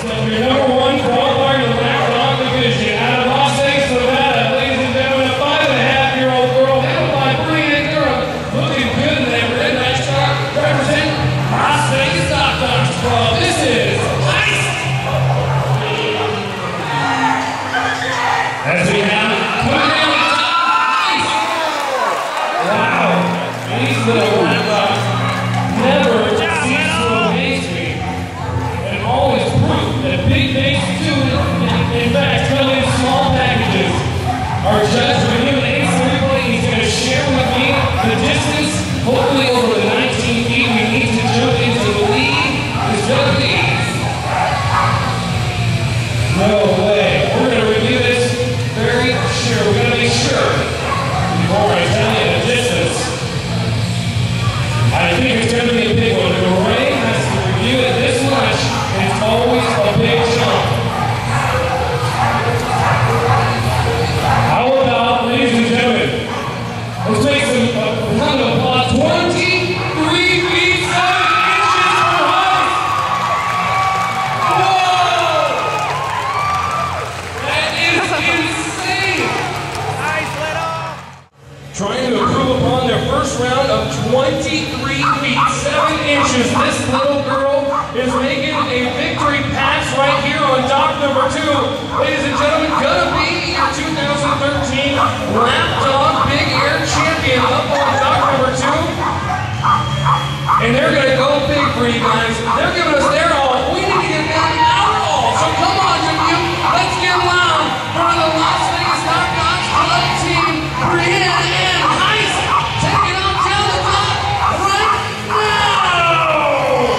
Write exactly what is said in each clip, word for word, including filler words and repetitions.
Trying to improve upon their first round of twenty-three feet, seven inches. This little girl is making a victory pass right here on dock number two. Ladies and gentlemen, gonna be your two thousand thirteen Lapdog Big Air Champion up on dock number two. And they're gonna go big for you guys. They're giving us their all. We need to give them our all. So come on, you, let's get loud for the Las Vegas Hot Dogs Club team, Brianne and Heist, taking on down the top right now.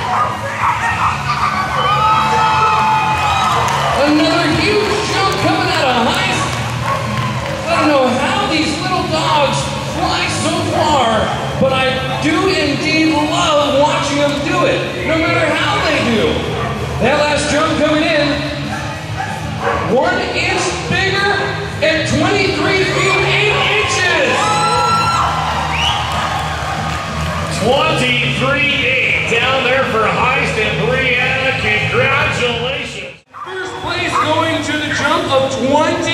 Another huge jump coming out of Heist. I don't know how these little dogs fly so far, but I do indeed love watching them do it, no matter how they do. That last jump coming in, one inch bigger at twenty-three feet, eight inches. twenty-three eight down there for Heist and Brianne. Congratulations. First place going to the jump of twenty.